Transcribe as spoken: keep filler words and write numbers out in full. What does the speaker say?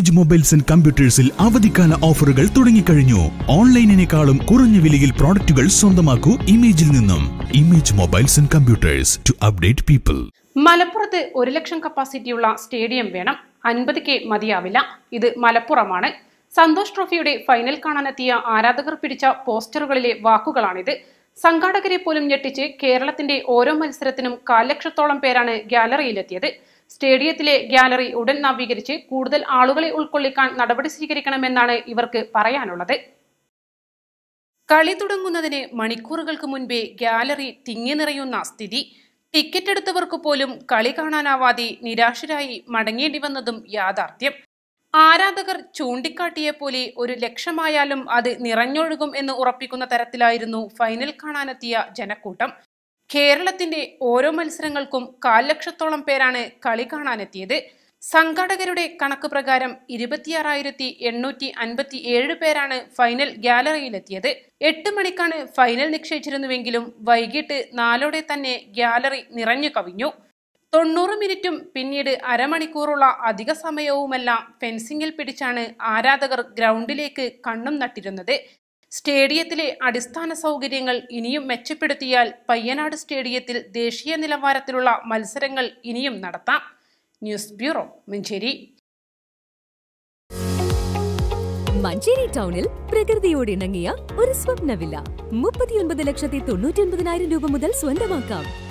Image mobiles and കമ്പ്യൂട്ടേഴ്സിൽ അവധിക്കാല ഓഫറുകൾ തുടങ്ങിക്കഴിഞ്ഞു. ഓൺലൈനിനേക്കാളും കുറഞ്ഞ വിലയിൽ പ്രോഡക്റ്റുകൾ സ്വന്തമാക്കൂ ഇമേജിൽ നിന്നും. Image mobiles and computers, to update people. മലപ്പുറത്ത് ഒരു ലക്ഷം കപ്പാസിറ്റിയുള്ള സ്റ്റേഡിയം വേണം. അൻപത് കെ മതിയാവില്ല. ഇത് മലപ്പുറമാണ്. സന്തോഷ് ട്രോഫിയുടെ ഫൈനൽ കാണാനെത്തിയ ആരാധകർ പിടിച്ച പോസ്റ്ററുകളിലെ വാക്കുകളാണിത്. സംഘാടകരെ പോലും ഞെട്ടിച്ച് കേരളത്തിന്റെ ഓരോ മത്സരത്തിനും കാൽ ലക്ഷത്തോളം പേരാണ് ഗ്യാലറിയിലെത്തിയത്. സ്റ്റേഡിയത്തിലെ ഗ്യാലറി ഉടൻ നവീകരിച്ച് കൂടുതൽ ആളുകളെ ഉൾക്കൊള്ളിക്കാൻ നടപടി സ്വീകരിക്കണമെന്നാണ് ഇവർക്ക് പറയാനുള്ളത്. കളി തുടങ്ങുന്നതിന് മണിക്കൂറുകൾക്ക് മുൻപേ ഗ്യാലറി തിങ്ങി നിറയുന്ന സ്ഥിതി. ടിക്കറ്റ് എടുത്തവർക്ക് പോലും കളി കാണാനാവാതെ നിരാശരായി മടങ്ങേണ്ടി വന്നതും യാഥാർത്ഥ്യം. ആരാധകർ ചൂണ്ടിക്കാട്ടിയ പോലെ ഒരു ലക്ഷമായാലും അത് നിറഞ്ഞൊഴുകും എന്ന് ഉറപ്പിക്കുന്ന തരത്തിലായിരുന്നു ഫൈനൽ കാണാനെത്തിയ ജനക്കൂട്ടം. കേരളത്തിന്റെ ഓരോ മത്സരങ്ങൾക്കും കാൽ ലക്ഷത്തോളം പേരാണ് കളി കാണാനെത്തിയത്. സംഘാടകരുടെ കണക്ക് പ്രകാരം ഇരുപത്തിയാറായിരത്തി എണ്ണൂറ്റി അൻപത്തി ഏഴ് പേരാണ് ഫൈനൽ ഗ്യാലറിയിലെത്തിയത്. എട്ട് മണിക്കാണ് ഫൈനൽ നിശ്ചയിച്ചിരുന്നുവെങ്കിലും വൈകിട്ട് നാലോടെ തന്നെ ഗ്യാലറി നിറഞ്ഞു കവിഞ്ഞു. തൊണ്ണൂറ് മിനിറ്റും പിന്നീട് അരമണിക്കൂറുള്ള അധിക സമയവുമെല്ലാം ഫെൻസിംഗിൽ പിടിച്ചാണ് ആരാധകർ ഗ്രൗണ്ടിലേക്ക് കണ്ണും നട്ടിരുന്നത്. സ്റ്റേഡിയത്തിലെ അടിസ്ഥാന സൗകര്യങ്ങൾ ഇനിയും മെച്ചപ്പെടുത്തിയാൽ പയ്യനാട് സ്റ്റേഡിയത്തിൽ ദേശീയ നിലവാരത്തിലുള്ള മത്സരങ്ങൾ ഇനിയും നടത്താം. News bureau, Manjeri. മഞ്ചേരി ടൗണിൽ പ്രകൃതിയോട് ഇണങ്ങിയ ഒരു സ്വപ്ന വില്ല മുപ്പത്തിയൊൻപത് ലക്ഷത്തി തൊണ്ണൂറ്റി ഒൻപതിനായിരം രൂപ മുതൽ സ്വന്തമാക്കാം.